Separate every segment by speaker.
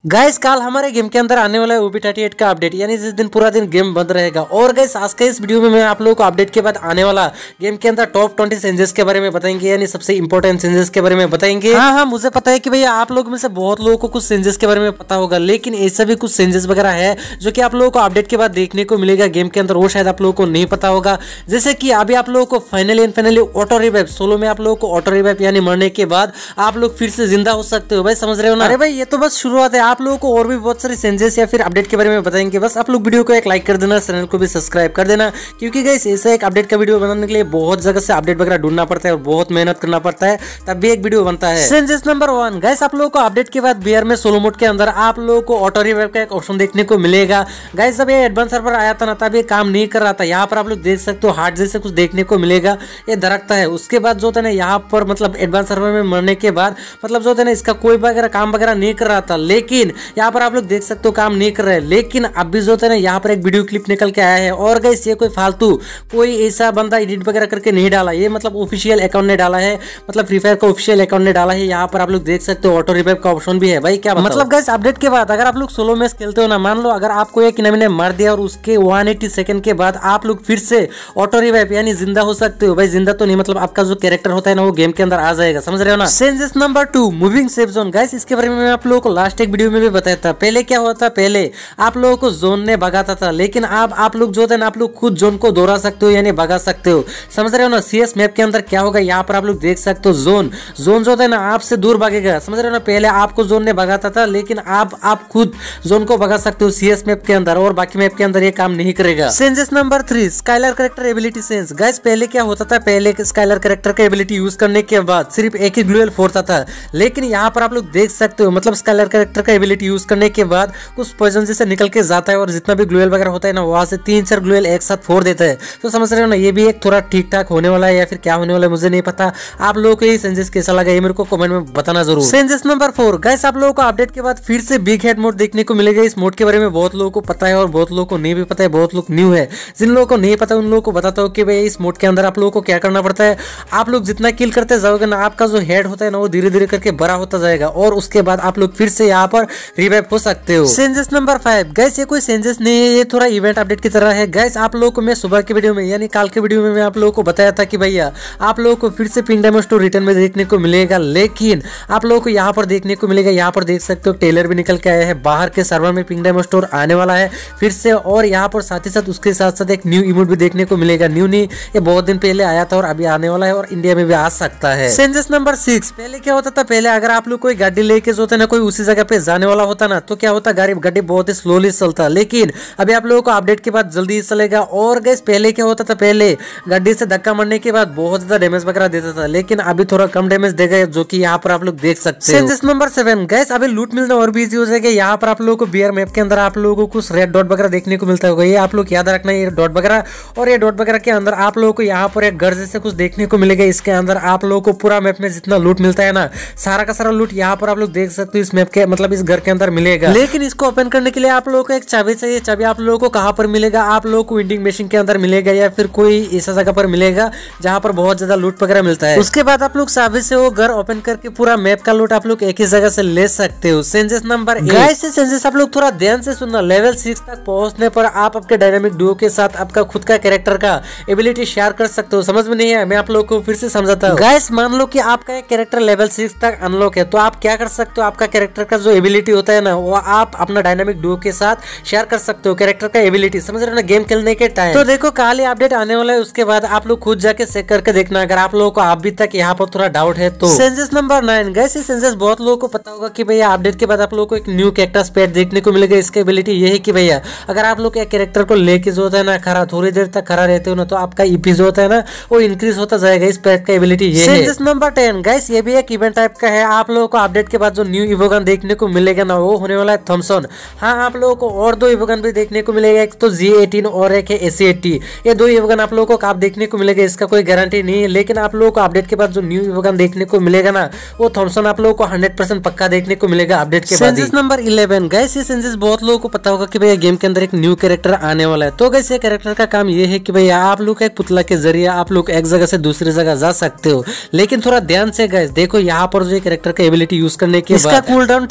Speaker 1: Guys कल हमारे game के अंदर आने वाला है OB38 का अपडेट, यानी जिस दिन पूरा दिन गेम बंद रहेगा। और गाइस आज के इस वीडियो में मैं आप लोगों को अपडेट के बाद आने वाला गेम के अंदर टॉप 20 चेंजेस के बारे में बताएंगे, यानी सबसे इंपॉर्टेंट चेंजेस के बारे में बताएंगे। हाँ, मुझे पता है कि भैया आप लोग में से बहुत लोगों को कुछ चेंजेस के बारे में पता होगा, लेकिन ऐसा भी कुछ चेंजेस वगैरह है जो कि आप लोगों को अपडेट के बाद देखने को मिलेगा गेम के अंदर, वो शायद आप लोगों को नहीं पता होगा। जैसे कि अभी आप लोगों को फाइनली ऑटो रिवाइव, सोलो में आप लोगों को ऑटो रिवाइव यानी मरने के बाद आप लोग फिर से जिंदा हो सकते हो। भाई समझ रहे हो ना? अरे भाई ये तो बस शुरुआत है, आप लोगों को और भी बहुत सारे चेंजेस या फिर अपडेट के बारे में बताएंगे। बस आप लोग वीडियो को एक लाइक कर देना, चैनल को भी सब्सक्राइब कर देना, क्योंकि गाइस ऐसा एक अपडेट का वीडियो बनाने के लिए बहुत जगह से अपडेट वगैरह ढूंढना पड़ता है और बहुत मेहनत करना पड़ता है, तब भी एक वीडियो बनता है। चेंजेस नंबर 1 गाइस, आप लोगों को अपडेट के बाद बीआर में सोलो मोड के अंदर आप लोगों को ऑटो रिवाइव का एक ऑप्शन देखने को मिलेगा। गाइस जब ये एडवांस सर्वर आया था ना, तब ये काम नहीं कर रहा था। यहाँ पर आप लोग देख सकते हो हार्ट जैसे कुछ देखने को मिलेगा, ये दरकता है। उसके बाद जो था ना, यहाँ पर मतलब एडवांस सर्वर में मरने के बाद मतलब जो था ना, इसका कोई वगैरह काम वगैरह नहीं कर रहा था, लेकिन यहाँ पर आप लोग देख सकते हो काम नहीं कर रहे। लेकिन अभी जो है ना, यहाँ पर एक वीडियो क्लिप निकल के आया है। और गाइस ये कोई फालतू कोई ऐसा बंदा एडिट वगैरह करके नहीं डाला, ये मतलब ऑफिशियल अकाउंट ने डाला है, मतलब फ्री फायर का ऑफिशियल अकाउंट ने डाला है। यहाँ पर आप लोग देख सकते हो ऑटो रिवाइव का ऑप्शन भी है। भाई क्या मतलब गाइस अपडेट के बाद अगर आप लोग सोलो मैच खेलते हो ना, मान लो अगर आपको एक इनामी ने मार दिया और उसके 180 सेकंड के बाद आप लोग फिर से ऑटो रिवाइव यानी जिंदा हो सकते हो। भाई जिंदा तो नहीं, मतलब आपका जो कैरेक्टर होता है ना, वो गेम के अंदर आ जाएगा। समझ रहे हो ना? Changes number 2 moving safe zone. Guys इसके बारे में मैं आप लोगों को लास्ट एक वीडियो में भी बताया था। पहले क्या होता, पहले आप लोगों को जोन ने भगाता था, लेकिन अब आप लोग जो है ना, आप लोग खुद जोन को दोहरा सकते हो यानी भगा सकते हो। समझ रहे हो ना? CS मैप के अंदर क्या होगा, यहाँ पर आप लोग देख सकते हो जोन जो है ना आपसे दूर भागेगा। समझ रहे हो ना? पहले आपको जोन ने भगाता था, लेकिन अब आप खुद जोन को भगा सकते हो CS मैप के अंदर, और बाकी मैप के अंदर ये काम नहीं करेगा। Changes number 3 Skyler character ability change. Guys पहले क्या होता था, पहले स्काइलर कैरेक्टर का एबिलिटी यूज करने के बाद सिर्फ एक ही ग्लूएल फोड़ता था, लेकिन यहाँ पर आप लोग देख सकते हो मतलब स्काइलर कैरेक्टर का एबिलिटी यूज करने के बाद कुछ पॉइजन जैसे निकल के जाता है, और जितना भी ग्लूएल वगैरह होता है ना, वहां से 3-4 ग्लूएल एक साथ फोड़ देता है। तो समझ रहे हो ना, ये भी एक थोड़ा ठीक ठाक होने वाला है, या फिर क्या होने वाला है मुझे नहीं पता। आप लोगों को ये चेंजेस कैसा लगा, ये मेरे को कमेंट में बताना जरूर। चेंजेस नंबर 4 गाइस, आप लोगों को अपडेट के बाद फिर से बिग हेड मोड देखने को मिलेगा। इस मोड के बारे में बहुत लोगों को पता है और बहुत लोगों को नहीं भी पता है, बहुत लोग न्यू है। जिन लोगों को नहीं पता उन लोगों को बताता हूँ कि भाई इस मोड के अंदर आप लोगों को क्या करना पड़ता है। आप लोग जितना किल करते जाओगे ना, आपका जो हेड होता है ना, वो धीरे धीरे करके बड़ा होता जाएगा, और उसके बाद आप लोग फिर से यहाँ पर रिवाइव हो सकते हो। चेंजेस नंबर 5 गाइस, ये कोई चेंजेस नहीं है, ये थोड़ा इवेंट अपडेट की तरह है। गाइस आप लोगों को मैं सुबह के वीडियो में यानी कल के वीडियो में मैं आप लोगों को बताया था कि भैया आप लोगों को फिर से पिंक डायमंड स्टोर रिटर्न में देखने को मिलेगा, लेकिन आप लोगों को यहाँ पर देखने को मिलेगा, यहाँ पर देख सकते हो टेलर भी निकल के आया है। बाहर के सर्वर में पिंक डायमंड स्टोर आने वाला है फिर से, और यहाँ पर साथ ही साथ उसके साथ साथ एक न्यू इमोट भी देखने को मिलेगा। न्यू नहीं, ये बहुत दिन पहले आया था और अभी आने वाला है, और इंडिया में भी आ सकता है। चेंजेस नंबर 6 पहले क्या होता था, पहले अगर आप लोग कोई गाड़ी लेके जो ना कोई उसी जगह पे जाने वाला होता ना, तो क्या होता, गाड़ी बहुत ही स्लोली चलता, लेकिन अभी आप लोगों को अपडेट के बाद जल्दी चलेगा। और गाइस पहले क्या होता था, पहले गाड़ी से धक्का मारने के बाद बहुत ज्यादा डैमेज वगैरह देता था, लेकिन अभी थोड़ा कम डैमेज देगा, जो कि यहाँ पर आप लोग देख सकते हैं। चेंजेस नंबर 7 गाइस, अभी लूट मिलना और भी इजी हो जाएगा। यहाँ पर आप लोगों को बीआर मैप के अंदर आप लोगों को कुछ रेड डॉट वगैरह देखने को मिलता होगा, ये आप लोग याद रखना, ये डॉट वगैरह। और ये डॉट वगैरह के अंदर आप लोगों को यहाँ पर एक घर जैसे कुछ देखने को मिलेगा। इसके अंदर आप लोगों को पूरा मैप में जितना लूट मिलता है ना, सारा का सारा लूट यहाँ पर आप लोग देख सकते हो इस मैप के मतलब इस घर के अंदर मिलेगा। लेकिन इसको ओपन करने के लिए आप लोगों को एक चाबी चाहिए। चाबी आप लोगों को कहाँ पर मिलेगा, आप लोगों को वेंडिंग मशीन के अंदर मिलेगा, या फिर कोई ऐसा जगह पर मिलेगा जहाँ पर बहुत ज्यादा लूट वगैरह मिलता है। उसके बाद आप लोग चाबी से वो घर ओपन करके पूरा मैप का लूट आप लोग एक ही जगह से ले सकते हो। चेंजेस नंबर 8 गाइस, चेंजेस आप लोग थोड़ा ध्यान से सुनना। लेवल 6 तक पहुंचने पर आप आपके डायनामिक डुओ के साथ आपका खुद का कैरेक्टर का एबिलिटी शेयर कर सकते हो। समझ में नहीं है, मैं आप लोगों को फिर से समझाता हूँ। गाइस मान लो कि आपका एक कैरेक्टर लेवल 6 तक अनलॉक है, तो आप क्या कर सकते हो, आपका कैरेक्टर का जो एबिलिटी होता है ना, वो आप अपना डायनामिक डुओ के साथ शेयर कर सकते हो कैरेक्टर का एबिलिटी। समझ रहे हो ना, गेम खेलने के टाइम। तो देखो कल ही अपडेट आने वाला है, उसके बाद आप लोग खुद जाके चेक करके देखना, अगर आप लोगों को अभी तक यहाँ पर थोड़ा डाउट है तो। चेंजेस नंबर 9 गाइस, ये चेंजेस बहुत लोगों को पता होगा कि भैया अपडेट के बाद आप लोगों को एक न्यू कैरेक्टर पेट देखने को मिलेगा। इसकी एबिलिटी ये है कि भैया अगर आप लोग एक कैरेक्टर को लेके जो होता है ना खड़ा, थोड़ी देर तक खड़ा रहते हो ना, तो आपका ईपी जो होता है ना, वो इंक्रीज होता जाएगा। इस पेट का एबिलिटी ये है। चेंजेस नंबर 10 गाइस, ये भी एक इवेंट टाइप का है। आप लोगों को अपडेट के बाद जो न्यू इवोगन देखने को मिलेगा ना, वो होने वाला है थॉमसन। हाँ, आप लोगों को और 2 इवोगन भी देखने को मिलेगा, एक तो G18 और एक है AC80। ये 2 इवोगन आप लोगों को आप देखने को मिलेगा, इसका कोई गारंटी नहीं है, लेकिन आप लोगों को अपडेट के बाद जो न्यू इवोगन देखने को मिलेगा ना, वो थॉमसन आप लोगों को 100% पक्का देखने को मिलेगा अपडेट के बाद। चेंजेस नंबर 11 गाइस, ये चेंजेस बहुत लोगों को पता होगा कि भैया गेम के अंदर एक न्यू कैरेक्टर आने वाला है। तो गाइस ये कैरेक्टर का काम ये है कि भैया आप लोग एक पुतला के जरिए आप लोग एक जगह से दूसरी जगह जा सकते हो, लेकिन थोड़ा ध्यान से गाइस देखो, यहाँ पर जो कैरेक्टर का एबिलिटी यूज करने के बाद इसका कूल डाउन टाइम खत्म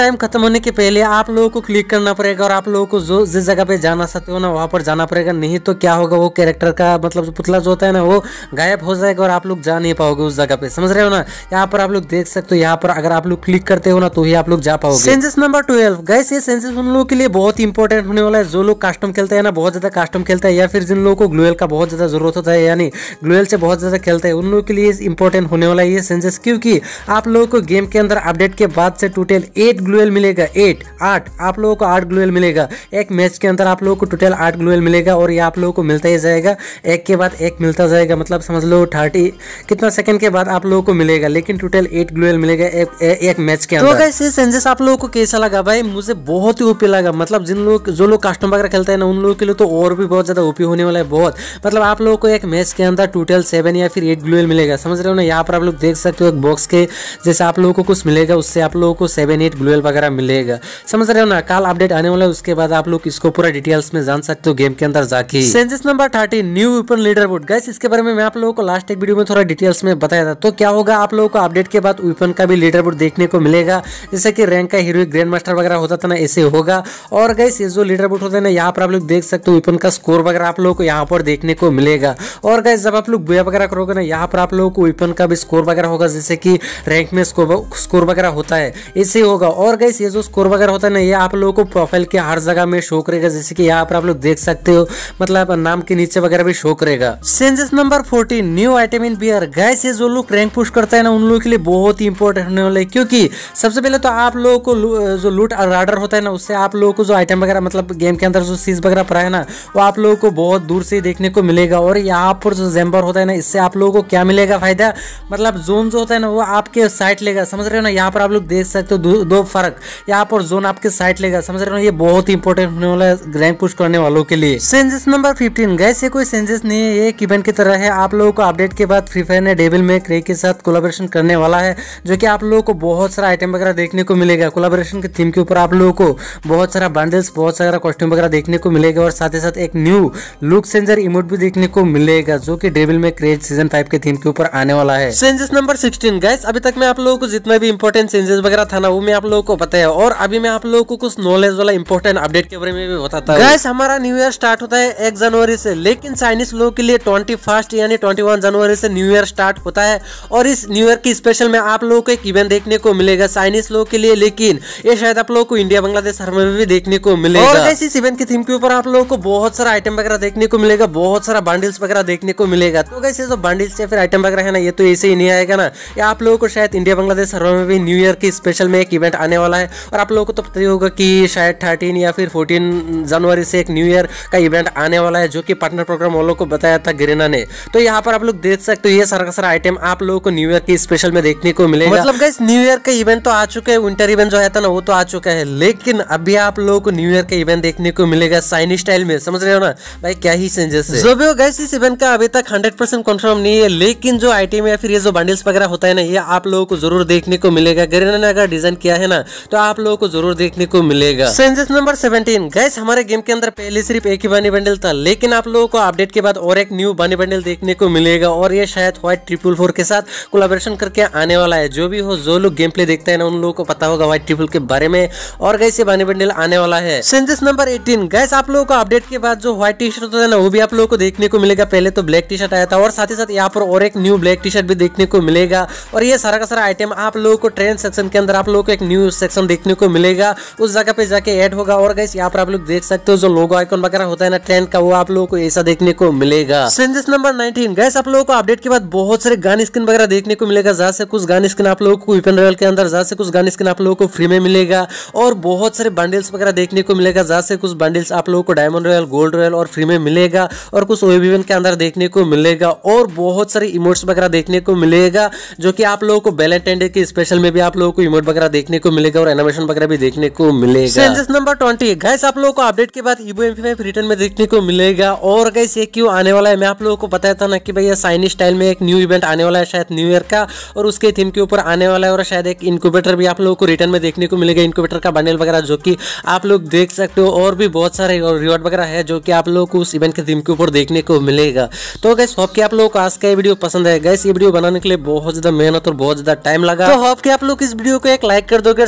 Speaker 1: होने के पहले आप लोगों को क्लिक करना पड़ेगा और आप लोगों को जो जिस जगह पे जाना चाहते हो ना वहाँ पर जाना पड़ेगा, नहीं तो क्या होगा वो कैरेक्टर का मतलब जो पुतला जो होता है ना वो गायब हो जाएगा और आप लोग जा नहीं पाओगे उस जगह पे, समझ रहे हो ना। यहाँ पर आप लोग देख सकते हो, यहाँ पर अगर आप लोग क्लिक करते हो ना तो ही आप लोग जा पाओगे। चेंजेस नंबर 12 गाइस, ये चेंजेस उन लोगों के लिए बहुत ही इंपॉर्टेंट होने वाला है जो लोग कस्टम खेलते हैं ना, बहुत ज्यादा कस्टम खेलता है, या फिर जिन लोगों को ग्लूएल का बहुत ज्यादा जरूरत होता है, यानी ग्लूएल से बहुत ज्यादा खेलता है, उन लोगों के लिए इंपॉर्टेंट होने वाला है ये चेंजेस, क्योंकि आप लोगों को गेम के अंदर अपडेट के बाद से टोटल 8 ग्लूएल मिलेगा। 8 आप लोगों को 8 ग्लूएल मिलेगा एक मैच के अंदर, आप लोगों को टोटल 8 ग्लूएल मिलेगा और ये आप लोगों को मिलता ही जाएगा, एक के बाद एक मिलता जाएगा, मतलब समझ लो 30 कितना सेकंड के बाद आप लोगों को मिलेगा, लेकिन टोटल 8 ग्लूएल मिलेगा एक मैच के अंदर। तो गाइस ये चेंजेस आप लोगों को कैसा लगा भाई? मुझे बहुत ही ओपी लगा, मतलब जो लोग कस्टम वगैरह खेलते हैं ना उन लोगों के लिए तो और भी बहुत ज्यादा ओपी होने वाला है बहुत, मतलब आप लोगों को एक मैच के अंदर टोटल 7 या फिर 8 ग्लूएल मिलेगा, समझ रहे हो ना। यहाँ पर आप लोग देख सकते हो एक बॉक्स के जैसे आप लोगों को कुछ मिलेगा, उससे आप लोगों को 7-8 ग्लूएल वगैरह मिलेगा, समझ रहे हो ना। कल अपडेट आने वाला है, उसके बाद आप लोग इसको पूरा डिटेल्स में जान सकते हो गेम के अंदर जाके। Changes number 13 new weapon leader board guys, इसके बारे में मैं आप लोगों को लास्ट एक वीडियो में थोड़ा डिटेल्स में बताया था। तो क्या होगा, आप लोगों को अपडेट के बाद वेपन का भी लीडर बोर्ड देखने को मिलेगा, जैसे कि रैंक का हीरो ग्रैंड मास्टर वगैरह होता था ना, ऐसे होगा। और गाइस ये जो लीडर बोर्ड होता है ना, यहाँ पर आप लोग देख सकते हो वेपन का स्कोर वगैरह आप लोगों को यहाँ पर देखने को मिलेगा। और गाइस जब आप लोग बुया वगैरह करोगे ना, यहाँ पर आप लोगों को वेपन का भी स्कोर वगैरह होगा, जैसे कि रैंक में स्कोर वगैरह होता है, ऐसे होगा। और गाइस ये जो स्कोर वगैरह होता है ना, ये आप लोगों को प्रोफाइल के हर जगह में शो करेगा, जैसे कि यहाँ पर आप लोग देख सकते हो, मतलब नाम के नीचे वगैरह भी शो करेगा। चेंजेस नंबर 14 न्यू आइटम इन बियर गाइस, ये जो लोग रैंक पुश करता है ना उन लोगों के लिए बहुत ही इंपॉर्टेंट होने वाला है, क्योंकि सबसे पहले तो आप लोगों को जो लूट राडर होता है ना, उससे आप लोगों को जो आइटम वगैरह मतलब गेम के अंदर जो चीज वगैरह पड़ा है ना वो आप लोगों को बहुत दूर से देखने को मिलेगा। और यहाँ पर जो जैम्बर होता है ना, इससे आप लोगों को क्या मिलेगा फायदा, मतलब जोन जो होता है ना वो आपके साइड लेगा, समझ रहे हो ना। यहाँ पर आप लोग देख सकते हो दो फर्क, यहाँ पर जोन आपके साइड लेगा, समझ रहे हो ना। ये बहुत ही इंपॉर्टेंट होने वाला है रैंक पुश करने वालों के लिए। चेंजेस नंबर 15 गाइस, ये कोई चेंजेस नहीं है, ये एक इवेंट की तरह है। आप लोगों को अपडेट के बाद फ्री फायर ने डेविल में क्रे के साथ कोलैबोरेशन करने वाला है, जो कि आप लोगों को बहुत सारा आइटम वगैरह देखने को मिलेगा। कोलैबोरेशन के थीम के ऊपर आप लोगों को बहुत सारा बंडल्स, बहुत सारा कॉस्ट्यूम वगैरह देखने को मिलेगा, और साथ ही साथ एक न्यू लुक चेंजर इमोट भी देखने को मिलेगा, जो कि डेविल में क्रे सीजन 5 के थीम के ऊपर आने वाला है। चेंजेस नंबर 16 गाइस, अभी तक मैं आप लोगों को जितना भी इंपॉर्टेंट चेंजेस वगैरह था ना वो मैं आप लोगों को बताया, और अभी मैं आप लोगों को कुछ नॉलेज वाला इंपॉर्टेंट अपडेट के बारे में भी बताता हूं। गाइस हमारा न्यू ईयर स्टार्ट होता है 1 जनवरी से, लेकिन चाइनीज लोगों के लिए 21 यानी 21 जनवरी से न्यू ईयर स्टार्ट होता है। और इस न्यू ईयर की स्पेशल में आप लोगों को एक इवेंट देखने को मिलेगा चाइनीज लोगों के लिए, लेकिन ये शायद आप लोगों को इंडिया बांग्लादेश सर्वर में भी देखने को मिलेगा। और गाइस इस इवेंट की थीम के ऊपर आप लोगों को बहुत सारा आइटम वगैरह देखने को मिलेगा, बहुत सारा बंडल्स वगैरह देखने को मिलेगा। तो गाइस ये जो बंडल्स या फिर आइटम वगैरह है ना, ये तो ऐसे ही नहीं आएगा ना, ये आप लोगों को शायद इंडिया बांग्लादेश सर्वर में भी न्यू ईयर की स्पेशल में एक इवेंट आने वाला है। और आप लोगों को तो पता ही होगा कि शायद 13 या फिर 14 जनवरी से एक न्यू ईयर का इवेंट आने वाला है, जो कि पार्टनर प्रोग्राम वालों को बताया था गरीना ने। तो यहाँ पर आप लोग देख सकते हो ये सारा का सारा आइटम आप लोगों को न्यू ईयर की स्पेशल में देखने को मिलेगा। मतलब गाइस न्यू ईयर का इवेंट तो आ चुका है, विंटर इवेंट जो है था ना वो तो आ चुका है, लेकिन अभी आप लोगों को न्यू ईयर का इवेंट देखने को मिलेगा चाइनीज स्टाइल में, समझ रहे हो ना भाई, क्या ही चेंजेस है। जो भी हो गाइस इस इवेंट का अभी तक 100% कंफर्म नहीं है, लेकिन जो आइटम या फिर ये जो बंडल्स वगैरह होता है ना, ये आप लोगों को जरूर देखने को मिलेगा। गरीना ने अगर डिजाइन किया है ना तो आप लोगों को जरूर देखने को मिलेगा। चेंजेस नंबर 17 गाइस, हमारे गेम के अंदर पहले सिर्फ एक ही बनी बंडल था, लेकिन आप लोगों को अपडेट के बाद और एक न्यू बनी बंडल देखने को मिलेगा, और ये शायद व्हाइट 444 के साथ कोलैबोरेशन करके आने वाला है। जो भी हो, जो लोग गेम प्ले देखते हैं ना उन लोगों को पता होगा व्हाइट 444 के बारे में, और गाइस ये बनी बंडल आने वाला है। चेंजेस नंबर 18 गाइस, आप लोगों को अपडेट के बाद जो व्हाइट टी शर्ट होता है ना वो भी आप लोगों को देखने को मिलेगा। पहले तो ब्लैक टी शर्ट आया था, और साथ ही साथ यहाँ पर और एक न्यू ब्लैक टी शर्ट भी देखने को मिलेगा। और ये सारा का सारा आइटम आप लोगों को ट्रेन सेक्शन के अंदर आप लोगों को एक न्यू सेक्शन देखने को मिलेगा, उस जगह पे जाके ऐड होगा। और गाइस यहाँ पर आप लोग देख सकते हो जो लोगो आइकन वगैरह होता है ना ट्रेन का, वो आप लोगों को ऐसा देखने को मिलेगा। चेंजेस नंबर 19 गाइस, आप लोगों को अपडेट के बाद बहुत सारे गन स्किन वगैरह देखने को मिलेगा, जहाँ से कुछ गन स्किन आप लोगों को वेपन रॉयल के अंदर, जहाँ से कुछ गन स्किन आप लोगों को फ्री में मिलेगा, और बहुत सारे बंडल्स वगैरह देखने को मिलेगा, जहाँ से कुछ बंडल्स आप लोगों को डायमंड रॉयल, गोल्ड रॉयल और फ्री में मिलेगा, और कुछ ओएबीएन के अंदर देखने को मिलेगा, और बहुत सारे इमोट्स वगैरह देखने को मिलेगा, जो कि आप लोगों को वैलेंटाइन डे के स्पेशल में भी आप लोगों को इमोट वगैरह देखने को मिलेगा, और एनिमेशन वगैरह भी देखने को मिलेगा। चेंजेस नंबर 20 गाइस, आप लोगों को अपडेट के बाद ईवो MP5 रिटर्न में देखने को मिलेगा। और गाइस ये क्यों आने वाला है, मैं आप लोगों को बताया था ना कि भाई ये चाइनीज स्टाइल में एक न्यू इवेंट आने वाला है शायद न्यू ईयर का, और उसके थीम के ऊपर आने वाला है, और शायद एक इनक्यूबेटर भी आप लोगों को रिटर्न में देखने को मिलेगा, इनक्यूबेटर का बंडल वगैरह, जो कि आप लोग देख सकते हो। और भी बहुत सारे रिवॉर्ड वगैरह है जो कि आप लोगों को उस इवेंट के थीम के ऊपर देखने को मिलेगा। तो गाइस होप कि आप लोगों को आज का ये वीडियो पसंद है। गाइस ये वीडियो बनाने के लिए बहुत ज्यादा मेहनत और बहुत ज्यादा टाइम लगा, तो होप कि आप लोग इस वीडियो को एक लाइक कर दोगे और चैनल को भी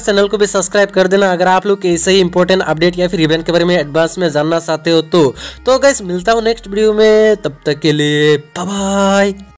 Speaker 1: भी सब्सक्राइब कर देना अगर आप लोग ऐसे ही इंपॉर्टेंट अपडेट या फिर इवेंट के बारे में एडवांस में जानना चाहते हो तो गाइस मिलता हूँ नेक्स्ट वीडियो में, तब तक के लिए बाय बाय।